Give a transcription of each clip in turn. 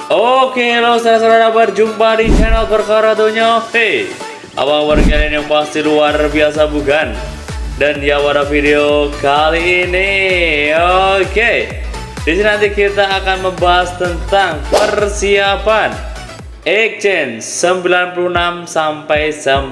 Oke, halo saudara-saudara, berjumpa di channel Perkara Dunia. Hey, apa kabar kalian yang pasti luar biasa bukan? Dan ya pada video kali ini, oke, di sini nanti kita akan membahas tentang persiapan Exchange 96 sampai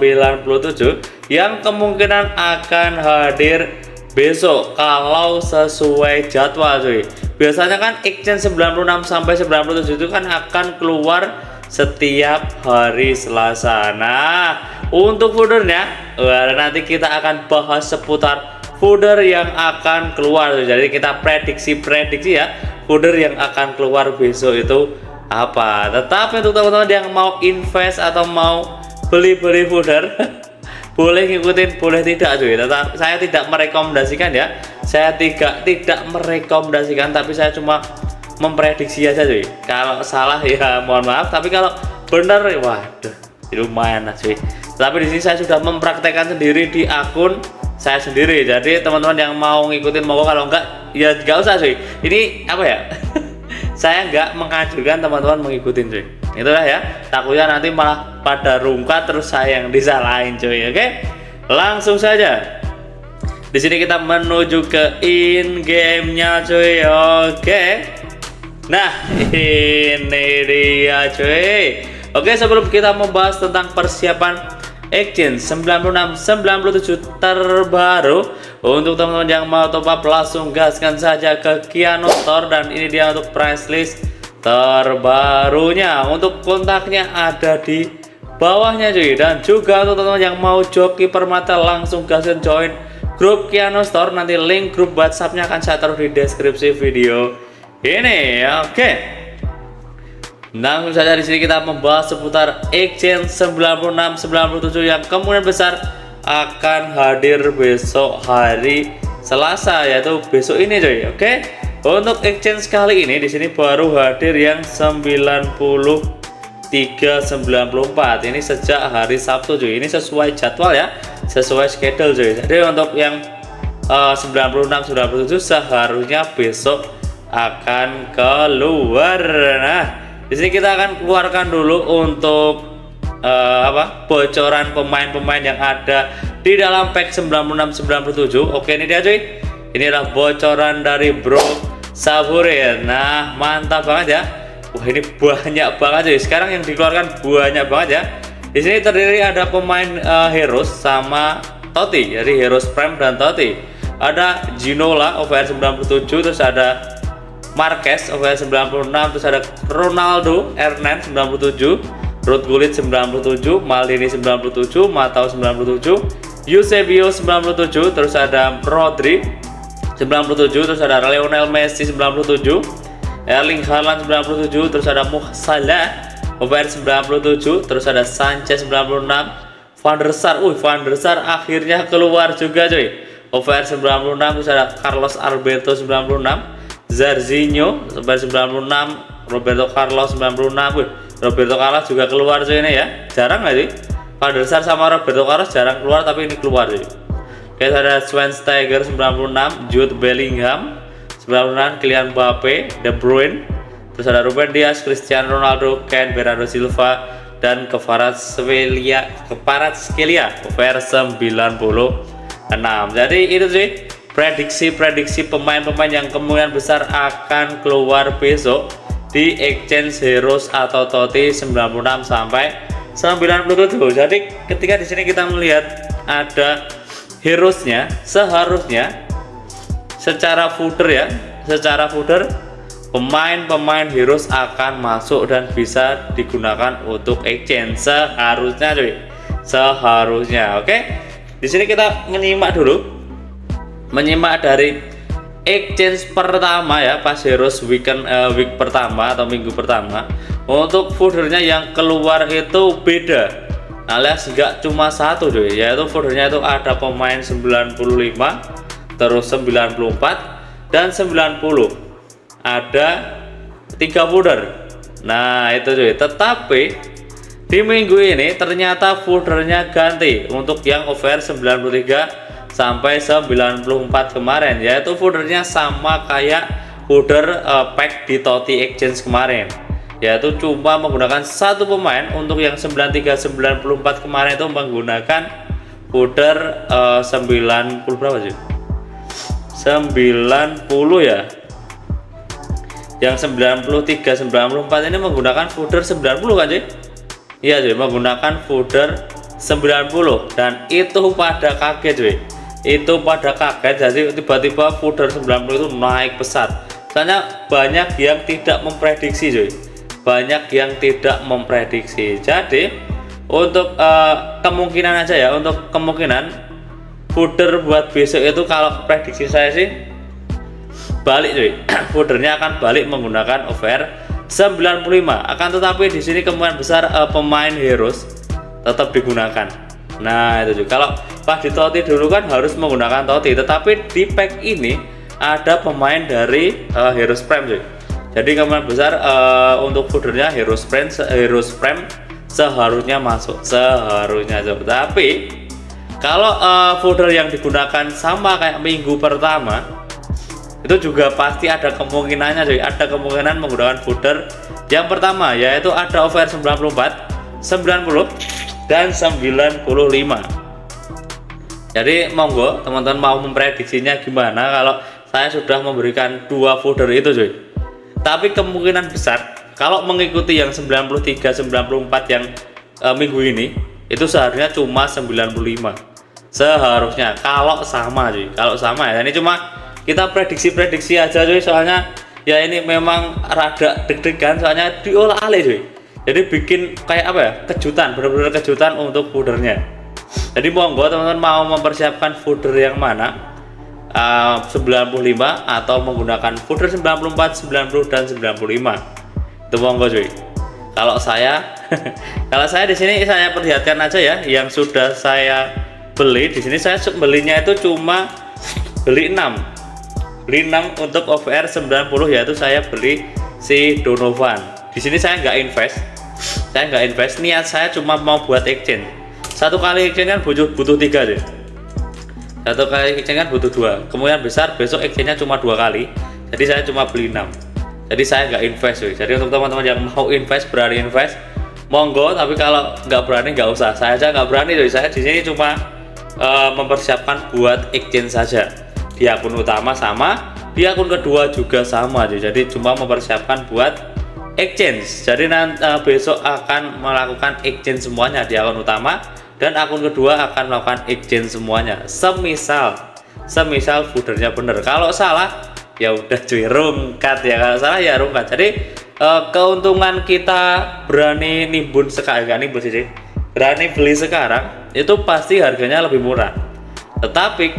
97 yang kemungkinan akan hadir besok kalau sesuai jadwal cuy. Biasanya kan Exchange 96 sampai 97 itu kan akan keluar setiap hari Selasa. Nah, untuk foldernya nanti kita akan bahas seputar folder yang akan keluar. Jadi kita prediksi ya folder yang akan keluar besok itu apa. Tetapi untuk teman-teman yang mau invest atau mau beli folder boleh ngikutin, boleh tidak cuy. Tetap saya tidak merekomendasikan ya. Saya tidak merekomendasikan, tapi saya cuma memprediksi aja cuy. Kalau salah ya mohon maaf, tapi kalau benar waduh lumayan lah cuy. Tapi di sini saya sudah mempraktekkan sendiri di akun saya sendiri. Jadi teman-teman yang mau ngikutin mau, kalau enggak ya enggak usah cuy. Ini apa ya? Saya enggak menganjurkan teman-teman mengikuti cuy. Itulah ya, takutnya nanti malah pada rungkat terus saya yang disalahin cuy. Oke, langsung saja. Di sini kita menuju ke in game-nya cuy. Oke. Nah, ini dia cuy. Oke, sebelum kita membahas tentang persiapan Exchange 96-97 terbaru, untuk teman-teman yang mau top up langsung gaskan saja ke Kiano Store, dan ini dia untuk price list terbarunya. Untuk kontaknya ada di bawahnya cuy. Dan juga untuk teman-teman yang mau joki permata langsung gaskan join grup Kiano Store. Nanti link grup WhatsAppnya akan saya taruh di deskripsi video ini. Oke, langsung saja di sini kita membahas seputar Exchange 96-97 yang kemungkinan besar akan hadir besok hari Selasa, yaitu besok ini cuy. Oke, untuk Exchange kali ini di sini baru hadir yang 93-94. Ini sejak hari Sabtu cuy. Ini sesuai jadwal ya, sesuai schedule cuy. Jadi untuk yang 96-97 seharusnya besok akan keluar. Nah, di sini kita akan keluarkan dulu untuk bocoran pemain-pemain yang ada di dalam pack 96-97. Oke, ini dia cuy. Ini adalah bocoran dari Bro Saburin. Nah, mantap banget ya. Wah, ini banyak banget cuy. Sekarang yang dikeluarkan banyak banget ya. Di sini terdiri ada pemain Heroes sama Totti. Jadi Heroes Prime dan Totti. Ada Ginola OVR 97, terus ada Marquez OVR 96, terus ada Ronaldo R9 97, Ruud Gullit 97, Maldini 97, Matao 97, Eusebio 97, terus ada Rodri 97, terus ada Lionel Messi 97, Erling Haaland 97, terus ada Mo Salah OVR 97, terus ada Sanchez 96, Van der Sar. Van der Sar akhirnya keluar juga cuy, OVR 96, terus ada Carlos Alberto 96, Zarzinho OVR 96, Roberto Carlos 96. Roberto Carlos juga keluar cuy ini ya. Jarang nggak sih? Van der Sar sama Roberto Carlos jarang keluar, tapi ini keluar cuy. Oke, ada Schweinsteiger 96, Jude Bellingham 96, Kylian Mbappe, De Bruyne, terus ada Ruben Dias, Cristiano Ronaldo, Ken, Bernardo Silva, dan Kvaratskhelia OVR 96. Jadi itu sih prediksi pemain-pemain yang kemungkinan besar akan keluar besok di Exchange Heroes atau Totti 96 sampai 97. Jadi ketika di sini kita melihat ada Heroesnya, seharusnya secara footer pemain-pemain Heroes akan masuk dan bisa digunakan untuk Exchange seharusnya cuy. Seharusnya. Oke. Di sini kita menyimak dari Exchange pertama ya, pas Heroes week pertama atau minggu pertama. Untuk foldernya yang keluar itu beda, alias nggak cuma satu cuy, yaitu foldernya itu ada pemain 95, terus 94 dan 90. Ada 3 folder. Nah itu cuy. Tetapi di minggu ini ternyata foldernya ganti untuk yang OVR 93 sampai 94 kemarin, yaitu foldernya sama kayak folder pack di Totti Exchange kemarin, yaitu cuma menggunakan satu pemain. Untuk yang 9394 kemarin itu menggunakan footer 90 berapa sih? 90 ya. Yang 9394 ini menggunakan footer 90 kan cuy? Iya cuy, menggunakan footer 90, dan itu pada kaget cuy. Itu pada kaget, jadi tiba-tiba footer 90 itu naik pesat. Soalnya banyak yang tidak memprediksi cuy. Banyak yang tidak memprediksi. Jadi untuk kemungkinan aja ya, untuk kemungkinan footer buat besok itu kalau prediksi saya sih balik cuy. Footernya akan balik menggunakan OVR 95. Akan tetapi di sini kemungkinan besar pemain heroes tetap digunakan. Nah itu juga, kalau pas di Toti dulu kan harus menggunakan Toti, tetapi di pack ini ada pemain dari Heroes Prime cuy. Jadi kemungkinan besar untuk footernya Heroes Prime seharusnya masuk, seharusnya. Tapi kalau footer yang digunakan sama kayak minggu pertama, itu juga pasti ada kemungkinannya cuy. Ada kemungkinan menggunakan footer yang pertama, yaitu ada OVR 94, 90 dan 95. Jadi monggo teman-teman mau memprediksinya gimana kalau saya sudah memberikan dua footer itu cuy. Tapi kemungkinan besar kalau mengikuti yang 93 94 yang minggu ini, itu seharusnya cuma 95 seharusnya, kalau sama cuy. Kalau sama ya, ini cuma kita prediksi aja cuy, soalnya ya ini memang rada deg-degan soalnya diolah alih cuy. Jadi bikin kayak apa ya, kejutan, benar-benar kejutan untuk footernya. Jadi monggo teman-teman mau mempersiapkan footer yang mana, 95 atau menggunakan footer 94, 90 dan 95. Itu monggo cuy. Kalau saya kalau saya di sini saya perlihatkan aja ya yang sudah saya beli. Di sini saya belinya itu cuma beli 6 untuk OVR 90, yaitu saya beli si Donovan. Di sini saya nggak invest. Niat saya cuma mau buat exchange. Satu kali exchange kan butuh 3 deh. Satu kali exchange kan butuh 2. Kemungkinan besar besok exchange-nya cuma 2 kali. Jadi saya cuma beli 6. Jadi saya nggak invest cuy. Jadi untuk teman-teman yang mau invest, berani invest, monggo. Tapi kalau nggak berani nggak usah. Saya aja nggak berani cuy. Saya di sini cuma mempersiapkan buat exchange saja. Di akun utama sama, di akun kedua juga sama cuy. Jadi cuma mempersiapkan buat exchange. Jadi nanti besok akan melakukan exchange semuanya di akun utama, dan akun kedua akan melakukan exchange semuanya. Semisal footernya bener. Kalau salah ya udah cuy, rungkat ya. Kalau salah ya rungkat. Jadi keuntungan kita berani nimbun sekali, berani beli sekarang, itu pasti harganya lebih murah. Tetapi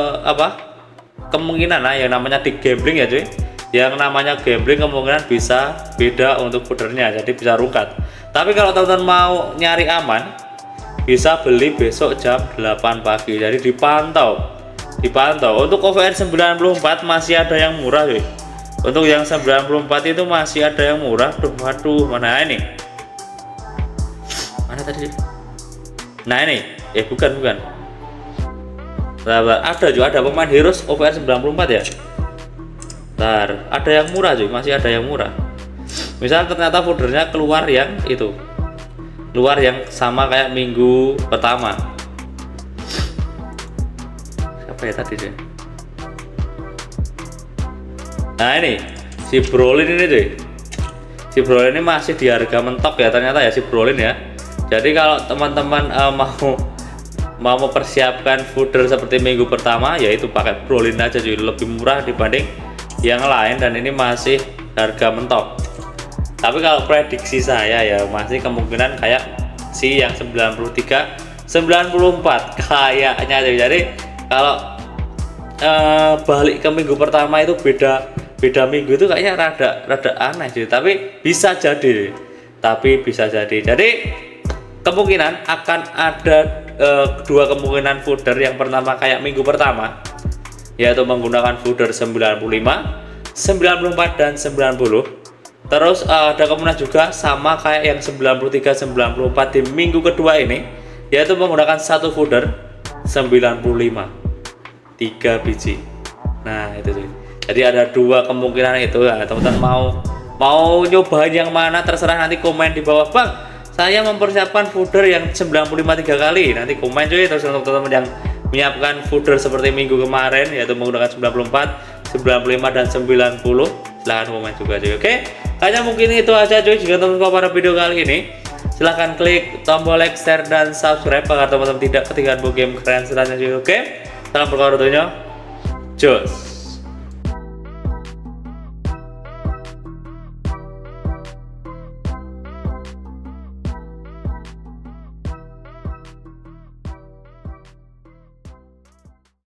kemungkinan yang namanya di gambling ya cuy, yang namanya gambling kemungkinan bisa beda untuk footernya, jadi bisa rungkat. Tapi kalau teman-teman mau nyari aman, bisa beli besok jam 8 pagi. Jadi dipantau. Untuk OVR 94 masih ada yang murah cuy. Untuk yang 94 itu masih ada yang murah. Waduh, mana ini? Mana tadi? Nah ini, bukan. Ada juga, ada pemain Heroes OVR 94 ya. Ntar ada yang murah cuy, masih ada yang murah. Misal ternyata foldernya keluar yang sama kayak minggu pertama. Siapa ya tadi cuy? Nah ini si Brolin ini cuy. Si Brolin ini masih di harga mentok ya ternyata ya si Brolin ya. Jadi kalau teman-teman mau mempersiapkan footer seperti minggu pertama, yaitu pakai Brolin aja cuy, lebih murah dibanding yang lain, dan ini masih harga mentok. Tapi kalau prediksi saya ya masih kemungkinan kayak si yang 93 94 kayaknya. Jadi kalau balik ke minggu pertama itu beda minggu itu kayaknya rada aneh sih, tapi bisa jadi. Jadi kemungkinan akan ada dua kemungkinan footer. Yang pertama kayak minggu pertama, yaitu menggunakan footer 95, 94 dan 90. Terus ada kemungkinan juga sama kayak yang 93 94 di minggu kedua ini, yaitu menggunakan satu footer 95 3 biji. Nah itu sih. Jadi ada dua kemungkinan itu ya, teman-teman mau mau nyobain yang mana terserah, nanti komen di bawah. Bang, saya mempersiapkan fooder yang 95 3 kali, nanti komen cuy. Terus untuk teman-teman yang menyiapkan fooder seperti minggu kemarin yaitu menggunakan 94, 95 dan 90, silahkan komen juga cuy. Oke, kayaknya mungkin itu aja cuy. Jika teman-teman suka pada video kali ini, silahkan klik tombol like, share, dan subscribe agar teman-teman tidak ketinggalan game keren selanjutnya cuy. Oke, salam berkah tentunya, jos.